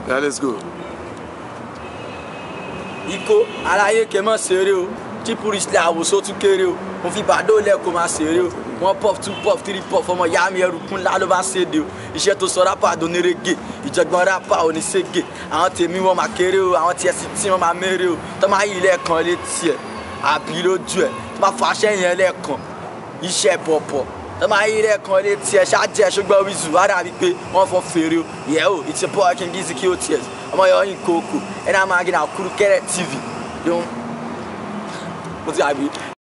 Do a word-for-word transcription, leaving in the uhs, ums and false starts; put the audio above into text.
Yeah, let's go. Iko, aláyé kẹ́ mọ́ ṣeré o. Chipuris le àwòsó tún kéré o. Mo fi bàdó lẹ́kọ̀ọ́ máa ṣeré o. One puff, two puff, three puff, ọmọ ìyá mi ẹrù kún ńlá ló bá ṣèdè o. Iṣẹ́ tó sọ rápà donírégè. Ìjọ̀gbọ́n rápà ò ní ségè. Àwọn tèmi wọn máa kéré o. Àwọn tiẹ̀ sì tí wọ́n máa mérè o. Tọ́ máa yí lẹ́ẹ̀kan létí ẹ̀. Àbí lójú ẹ̀. Tọ́ máa fàṣẹ yẹn lẹ́ẹ̀kan. Iṣẹ́ pọ̀pọ̀. Tọ́ máa yí lẹ́ẹ̀kan létí ẹ̀. Ṣáàjẹ́ ṣùgbọ́n wíṣù. Wá dàbí pé wọ́n fọ́ fèrè o. Yeah o, it's a boy King Gizzy K O T S. Ọmọ yọ yín kókó. Ẹ náà máa gé náà Kúrú Kẹ́rẹ́ T V. Yóò. Mo ti àbí.